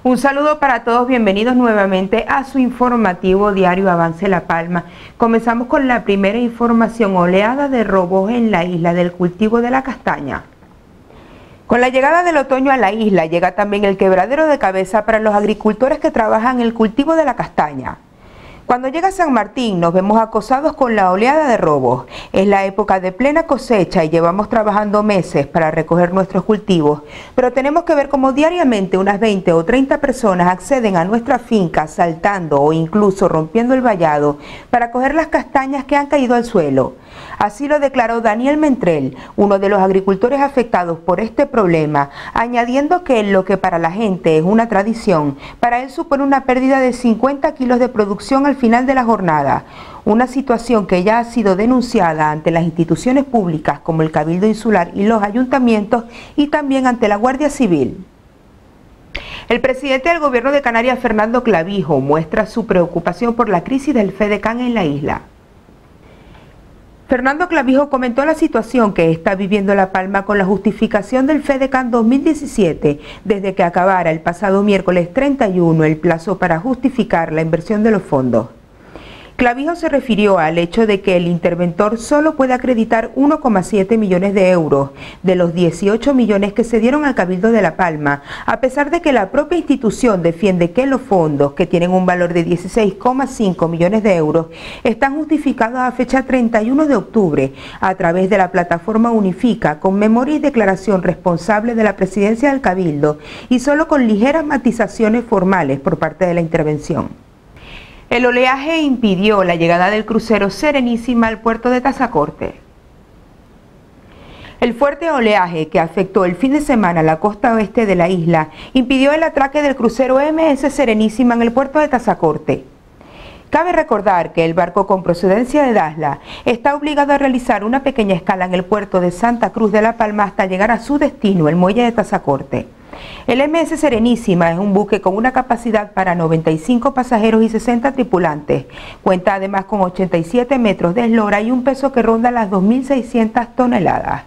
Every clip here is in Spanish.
Un saludo para todos, bienvenidos nuevamente a su informativo diario Avance La Palma. Comenzamos con la primera información: oleada de robos en la isla del cultivo de la castaña. Con la llegada del otoño a la isla llega también el quebradero de cabeza para los agricultores que trabajan en el cultivo de la castaña. Cuando llega San Martín nos vemos acosados con la oleada de robos. Es la época de plena cosecha y llevamos trabajando meses para recoger nuestros cultivos, pero tenemos que ver cómo diariamente unas 20 o 30 personas acceden a nuestra finca saltando o incluso rompiendo el vallado para coger las castañas que han caído al suelo. Así lo declaró Daniel Mentrel, uno de los agricultores afectados por este problema, añadiendo que lo que para la gente es una tradición, para él supone una pérdida de 50 kilos de producción al final de la jornada, una situación que ya ha sido denunciada ante las instituciones públicas como el Cabildo Insular y los ayuntamientos y también ante la Guardia Civil. El presidente del Gobierno de Canarias, Fernando Clavijo, muestra su preocupación por la crisis del FEDECAN en la isla. Fernando Clavijo comentó la situación que está viviendo La Palma con la justificación del FEDECAN 2017, desde que acabara el pasado miércoles 31 el plazo para justificar la inversión de los fondos. Clavijo se refirió al hecho de que el interventor solo puede acreditar 1,7 millones de euros de los 18 millones que se dieron al Cabildo de La Palma, a pesar de que la propia institución defiende que los fondos, que tienen un valor de 16,5 millones de euros, están justificados a fecha 31 de octubre a través de la plataforma Unifica, con memoria y declaración responsable de la presidencia del Cabildo y solo con ligeras matizaciones formales por parte de la intervención. El oleaje impidió la llegada del crucero Serenísima al puerto de Tazacorte. El fuerte oleaje que afectó el fin de semana a la costa oeste de la isla impidió el atraque del crucero MS Serenísima en el puerto de Tazacorte. Cabe recordar que el barco con procedencia de Dasla está obligado a realizar una pequeña escala en el puerto de Santa Cruz de La Palma hasta llegar a su destino, el muelle de Tazacorte. El MS Serenísima es un buque con una capacidad para 95 pasajeros y 60 tripulantes. Cuenta además con 87 metros de eslora y un peso que ronda las 2.600 toneladas.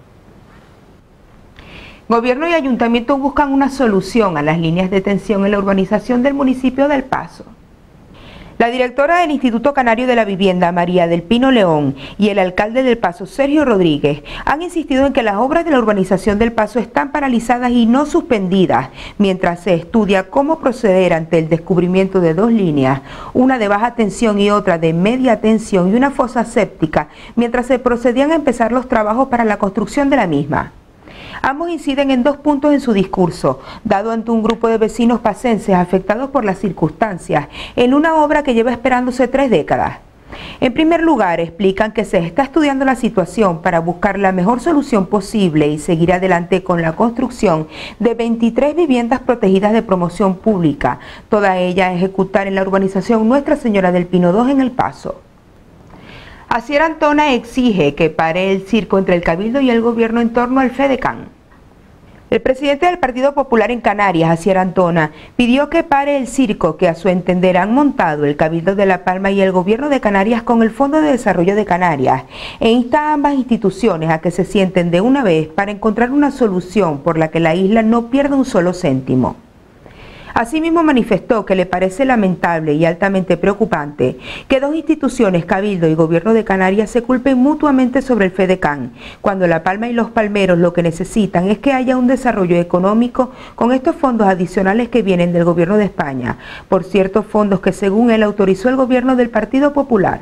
Gobierno y ayuntamiento buscan una solución a las líneas de tensión en la urbanización del municipio del Paso. La directora del Instituto Canario de la Vivienda, María del Pino León, y el alcalde del Paso, Sergio Rodríguez, han insistido en que las obras de la urbanización del Paso están paralizadas y no suspendidas, mientras se estudia cómo proceder ante el descubrimiento de dos líneas, una de baja tensión y otra de media tensión y una fosa séptica, mientras se procedían a empezar los trabajos para la construcción de la misma. Ambos inciden en dos puntos en su discurso, dado ante un grupo de vecinos pacenses afectados por las circunstancias, en una obra que lleva esperándose 3 décadas. En primer lugar, explican que se está estudiando la situación para buscar la mejor solución posible y seguir adelante con la construcción de 23 viviendas protegidas de promoción pública, toda ella a ejecutar en la urbanización Nuestra Señora del Pino 2 en El Paso. Asier Antona exige que pare el circo entre el Cabildo y el Gobierno en torno al FEDECAN. El presidente del Partido Popular en Canarias, Asier Antona, pidió que pare el circo que a su entender han montado el Cabildo de La Palma y el Gobierno de Canarias con el Fondo de Desarrollo de Canarias, e insta a ambas instituciones a que se sienten de una vez para encontrar una solución por la que la isla no pierda un solo céntimo. Asimismo manifestó que le parece lamentable y altamente preocupante que dos instituciones, Cabildo y Gobierno de Canarias, se culpen mutuamente sobre el FEDECAN, cuando La Palma y los palmeros lo que necesitan es que haya un desarrollo económico con estos fondos adicionales que vienen del Gobierno de España, por ciertos fondos que según él autorizó el Gobierno del Partido Popular.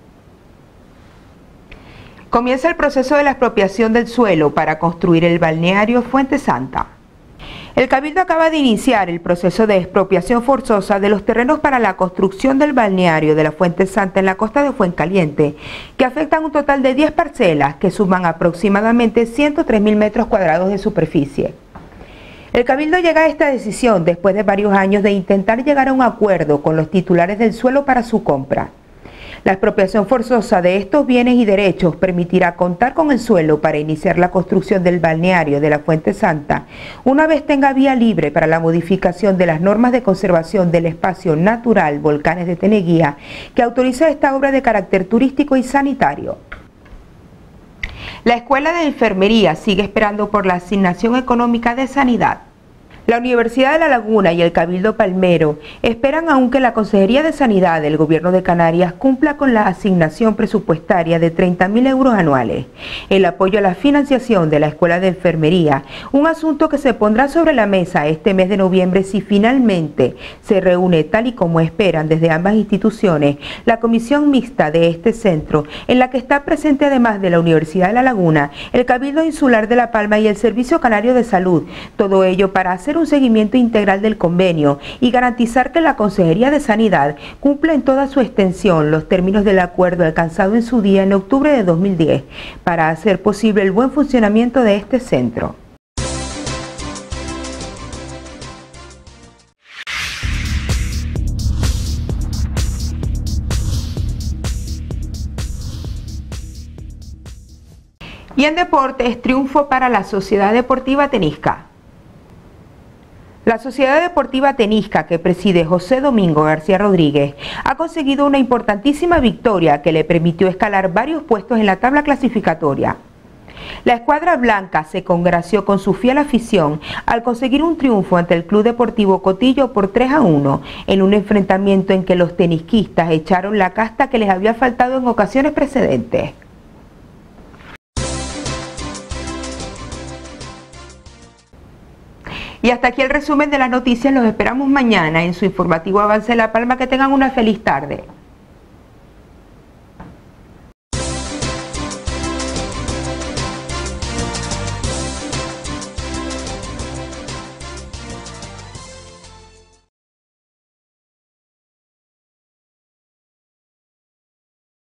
Comienza el proceso de la expropiación del suelo para construir el balneario Fuente Santa. El Cabildo acaba de iniciar el proceso de expropiación forzosa de los terrenos para la construcción del balneario de la Fuente Santa en la costa de Fuencaliente, que afectan un total de 10 parcelas que suman aproximadamente 103.000 metros cuadrados de superficie. El Cabildo llega a esta decisión después de varios años de intentar llegar a un acuerdo con los titulares del suelo para su compra. La expropiación forzosa de estos bienes y derechos permitirá contar con el suelo para iniciar la construcción del balneario de la Fuente Santa, una vez tenga vía libre para la modificación de las normas de conservación del espacio natural Volcanes de Teneguía, que autoriza esta obra de carácter turístico y sanitario. La Escuela de Enfermería sigue esperando por la asignación económica de sanidad. La Universidad de La Laguna y el Cabildo Palmero esperan aún que la Consejería de Sanidad del Gobierno de Canarias cumpla con la asignación presupuestaria de 30.000 euros anuales, el apoyo a la financiación de la Escuela de Enfermería, un asunto que se pondrá sobre la mesa este mes de noviembre si finalmente se reúne, tal y como esperan desde ambas instituciones, la comisión mixta de este centro, en la que está presente además de la Universidad de La Laguna, el Cabildo Insular de La Palma y el Servicio Canario de Salud, todo ello para hacer un seguimiento integral del convenio y garantizar que la Consejería de Sanidad cumpla en toda su extensión los términos del acuerdo alcanzado en su día en octubre de 2010 para hacer posible el buen funcionamiento de este centro. Y en deportes, triunfo para la Sociedad Deportiva Tenisca. La Sociedad Deportiva Tenisca, que preside José Domingo García Rodríguez, ha conseguido una importantísima victoria que le permitió escalar varios puestos en la tabla clasificatoria. La escuadra blanca se congració con su fiel afición al conseguir un triunfo ante el Club Deportivo Cotillo por 3-1 en un enfrentamiento en que los tenisquistas echaron la casta que les había faltado en ocasiones precedentes. Y hasta aquí el resumen de las noticias. Los esperamos mañana en su informativo Avance La Palma. Que tengan una feliz tarde.